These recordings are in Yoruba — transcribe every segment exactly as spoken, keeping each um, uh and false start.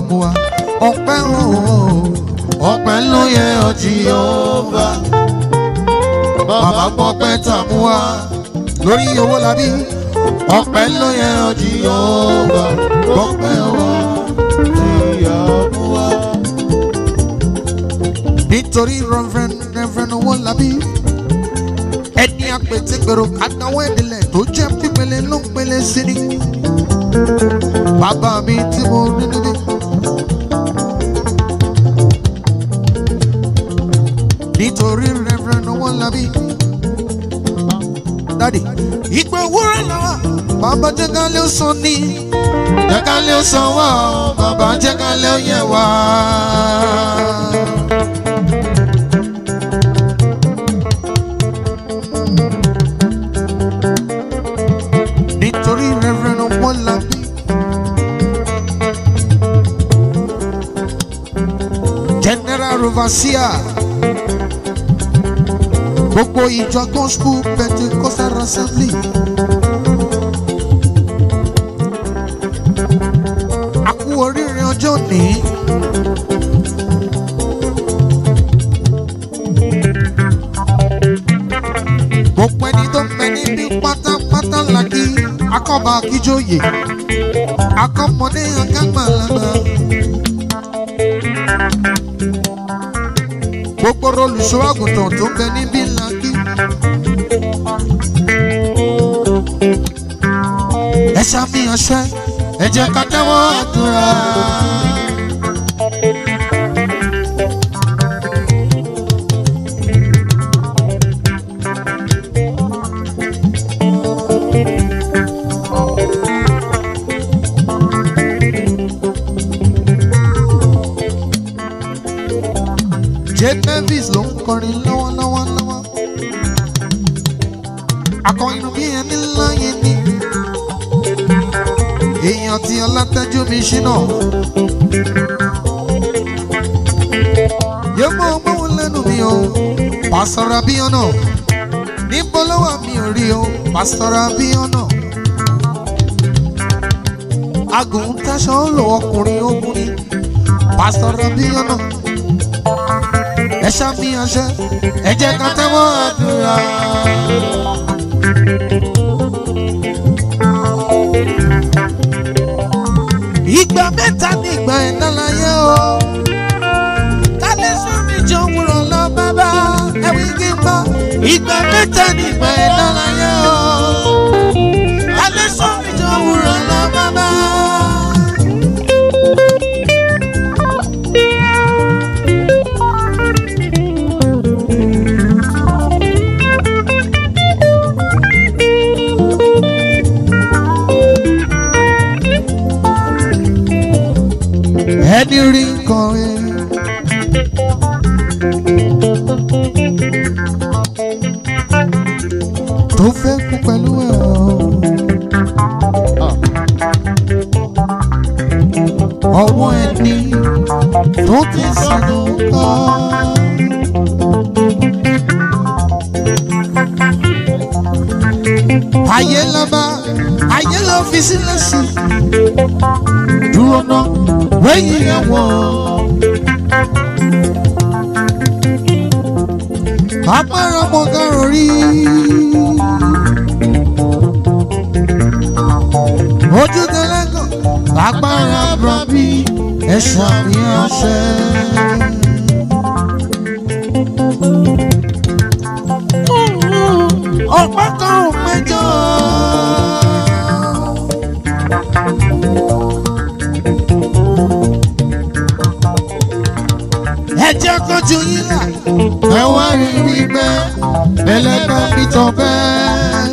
mú wa ọpẹ́ ooo ọpẹ́ ló yẹ ọ Jèhófà bàbá gbọ́pẹ́ tà mú wa lórí Owólabí ọpẹ́ ló yẹ ọ Jèhófà gbọ́pẹ́ wa tìyà mú wa. nítorí Reverend Reverend Owólabí ẹni àpètègbèrò àdáwọ̀ ìdílé tó jẹ́ pípele ló ń pele sí ni bàbá mi tí mo ní níbí. nítorí Reverend Owólabí dádì ìgbà òwúrọ̀ lọ́wọ́ bàbá jẹ́ ká lé sọ ní jẹ́ ká lé sọ wá bàbá jẹ́ ká lé yẹ wá. nítorí Reverend Owólabí General Overseer gbogbo ìjọ Gospel Pentecostal Assembly a kú oríire ọjọ́ ní gbogbo ẹni tó ń bẹ níbi pátápátá làkì akọ́ba akíjòyè akọ́mọdé akágbàlagbà gbogbo olùṣọ́ àgùntàn tó ń bẹ níbí làkì ẹ ṣàfihàn ṣẹ ẹ jẹ́ ká tẹ́wọ́ àdúrà. Davis ló ń kọrin lọ́wọ́lọ́wọ́ lọ́wọ́ akọrin bí ẹni láyé ni èèyàn tí Ọlátẹ́jú mi ṣínà yóò mọ ọgbọ́n lẹ́nu mi o Pastor Abíọ́nà níbo lọ́wọ́ mi ò rí o Pastor Abíọ́nà agùntàṣọ lọ́wọ́ ọkùnrin ogun ni Pastor Abíọ́nà ẹ ṣàfihàn ṣe ẹ jẹ́ ká tẹ́wọ́ àdúrà. ìgbà mẹ́ta ní ìgbà ẹ̀dá láyé o kálẹ̀ sún mi jọ wúrọ̀ lọ bàbá ẹ̀wí kí n bá. ìgbà mẹ́ta ní ìgbà ẹ̀dá láyé o kálẹ̀ sún mi jọ wúrọ̀ lọ bàbá. ẹni rí nǹkan rẹ̀ tó fẹ́ kú pẹ̀lú ẹ̀ ọwọ́ ẹni tó ti sànù kọ́ ayé lọ́ba ayé lọ́ fi sílẹ̀ sí dúró náà wẹ́yìn ẹ̀wọ̀n apára mọ̀gàrún rí ojú tẹlẹ́gàn apára brọ́bí ẹ̀ṣà mi ọ̀ṣẹ́. ọ̀pá kan ò péjọ. ẹ jẹ́ kójú yín là ẹ wá rí wípé ẹlẹ́gbẹ́ mi tọ́ bẹ́ẹ̀.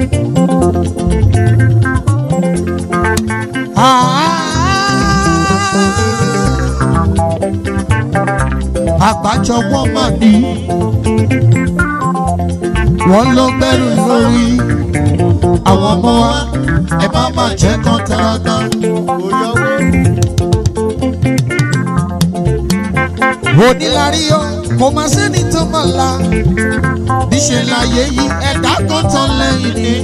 àgbájọ wọ́n mà ní wọ́n ló gbẹ́rù lórí àwọn ọmọ wa ẹ má má jẹ́ kán tààtà. onílárí o kò má sẹ́ni tó máa la níṣẹ́ láyé yìí ẹ̀dá tó tán lẹ́yìn ni.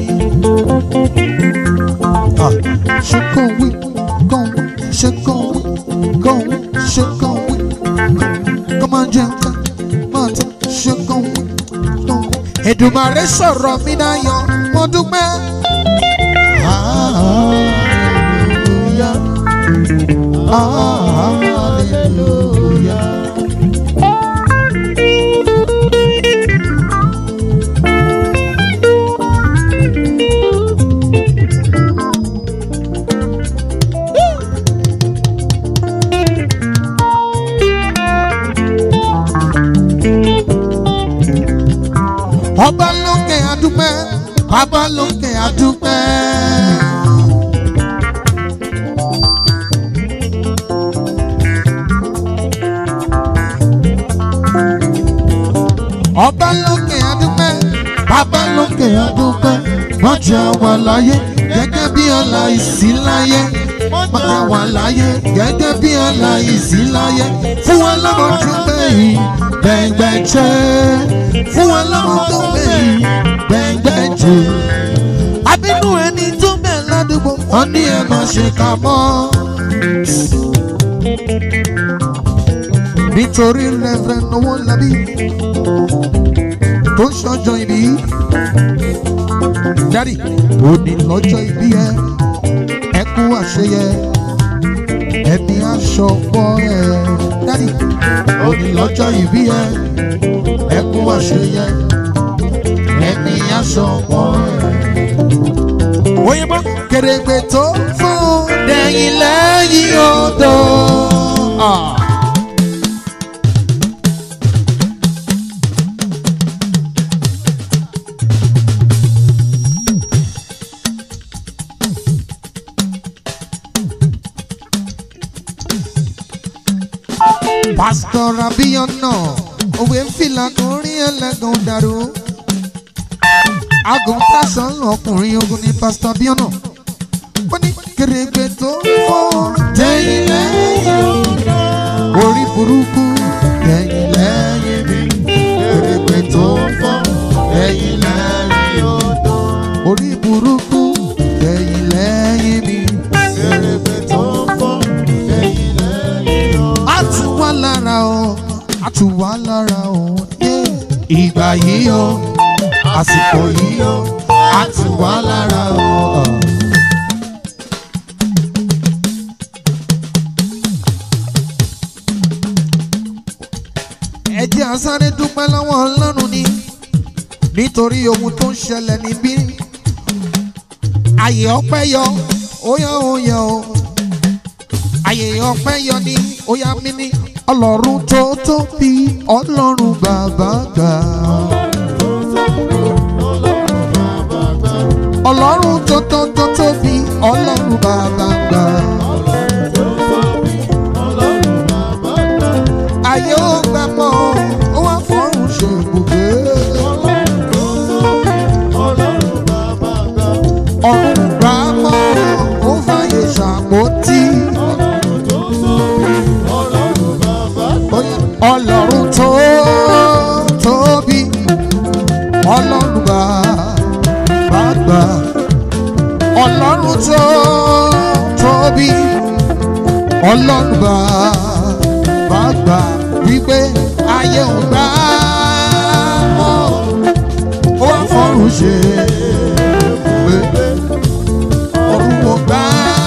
ṣé kò wí kò wí ṣé kò wí máa jẹ nǹkan máa tẹ ṣe kan kan. Èdùmàrè sọ̀rọ̀ mi dayọ̀ mo dúpẹ́. Hallelujah, hallelujah. Ọba lókè adúpẹ́, bàbá lókè adúpẹ́. Ọba lókè adúpẹ́, bàbá lókè adúpẹ́. Wọ́n jẹ́ wà láyé gẹ́gẹ́ bí ọlá ìsí láyé. Wọ́n jẹ́ wà láyé gẹ́gẹ́ bí ọlá ìsí láyé. Fún wa lọ́mọ tó gbẹ̀yìn gbẹ̀ngbẹ̀jẹ̀. Fún wa lọ́mọ tó gbẹ̀yìn gbẹ̀ngbẹ̀jẹ̀. Abínú ẹni tó bẹ̀ ládùúgbò wọ́n ní ẹ má ṣe kà mọ́. Nítorí Reverend Owólabí tó ṣọjọ́ ìbí. Daddy, òní lọ́jọ́ ìbí ẹ, ẹ kú àṣeyẹ, ẹni aṣọ pọ̀ ẹ. Daddy, òní lọ́jọ́ ìbí ẹ, ẹ kú àṣeyẹ, ẹni aṣọ pọ̀ ẹ. Òyìnbó kèrègbè tó fún dẹ̀yìn lẹ́yìn odò. Pastor Abíọ́nà òwe fìlà kórí ẹlẹ́gàn dàrú. Agùn tásán ọkùnrin ogun ni Pastor Abíọ́nà. Ó ní kèrègbè tó fọ́ tẹ̀yìn lẹ́yìn orí burúkú tẹ̀yìn lẹ́yìn mi. Kèrègbè tó fọ́ tẹ̀yìn lẹ́yìn odò. Orí burúkú tẹ̀yìn lẹ́yìn mi. Kèrègbè tó fọ́ tẹ̀yìn lẹ́yìn odò. A tù wá lára o, a tù wá lára o. Ìgbà yìí o, àsìkò yìí o, a tù wá lára o. Ẹ jẹ́ a sáré dúpẹ́ lọ́wọ́ Ọlọ́run ni nítorí ohun tó ń ṣẹlẹ̀ níbí. Àyè ọpẹ́ yọ, ó yọ ó yọ o. Àyè ọpẹ́ yọ ní ó yá mí ní Ọlọ́run tó tóbi, Ọlọ́run bàbá gbà. Ọlọ́run tó tó tó tóbi, Ọlọ́run bàbá gbà. Ayé ó gbà mọ́, ó wá fọ́rùn ṣe ibùgbé. Ọ̀run gbà mọ́, ó fàyè ṣàpótí. Ọlọ́run tó tóbi, Ọlọ́run bàbá gbà. Ọlọ́run tó tóbi, Ọlọ́run bàbá gbà. Wípé ayé ò gbà mọ́, ó wá fọ́rùn ṣe ibùgbé. Ọ̀run ò gbà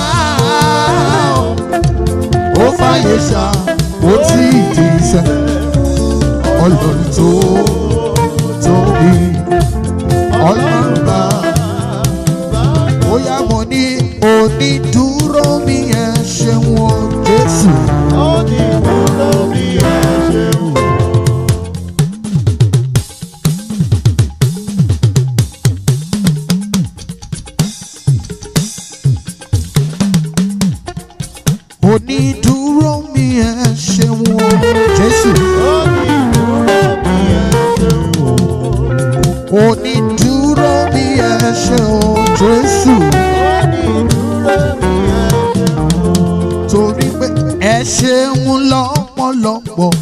ó fàyè ṣá ó tí ì ti sẹ́. Ọlọ́run tó tóbi, Ọlọ́run bàbá. Ó yá mọ̀ ní onídùúró mi ẹ ṣeun o Jésù. Onídùúró mi ẹ ṣeun. Onídùúró mi ẹ ṣeun o Jésù. Onídùúró mi ẹ ṣeun o Jésù. Torí pé ẹ ṣeun lọ́pọ̀lọpọ̀,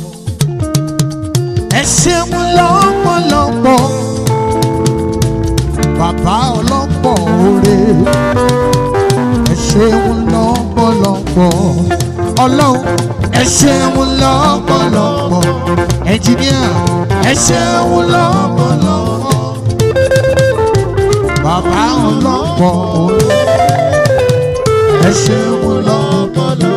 ẹ ṣeun lọ́pọ̀lọpọ̀, bàbá ọlọ́pọ̀ oore. Ẹ ṣeun lọ́pọ̀lọpọ̀, Ọlọ́run ẹ ṣeun lọ́pọ̀lọpọ̀. ẹnjìníà ẹ ṣeun lọ́pọ̀lọpọ̀ bàbá ọlọ́pọ̀ ẹ ṣeun lọ́pọ̀lọpọ̀